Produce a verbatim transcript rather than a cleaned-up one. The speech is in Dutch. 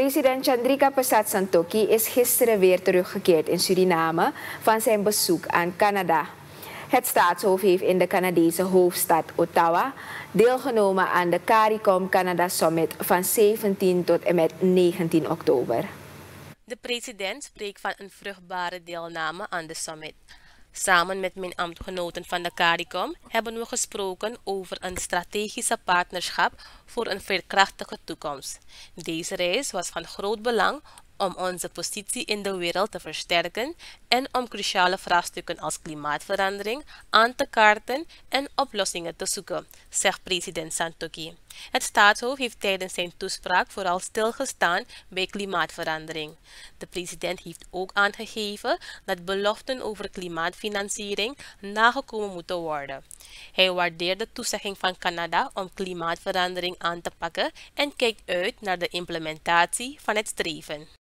President Chandrika Persat Santokhi is gisteren weer teruggekeerd in Suriname van zijn bezoek aan Canada. Het staatshoofd heeft in de Canadese hoofdstad Ottawa deelgenomen aan de CARICOM Canada Summit van zeventien tot en met negentien oktober. De president spreekt van een vruchtbare deelname aan de summit. Samen met mijn ambtgenoten van de CARICOM hebben we gesproken over een strategische partnerschap voor een veerkrachtige toekomst. Deze reis was van groot belang om onze positie in de wereld te versterken en om cruciale vraagstukken als klimaatverandering aan te kaarten en oplossingen te zoeken, zegt president Santokhi. Het staatshoofd heeft tijdens zijn toespraak vooral stilgestaan bij klimaatverandering. De president heeft ook aangegeven dat beloften over klimaatfinanciering nagekomen moeten worden. Hij waardeert de toezegging van Canada om klimaatverandering aan te pakken en kijkt uit naar de implementatie van het streven.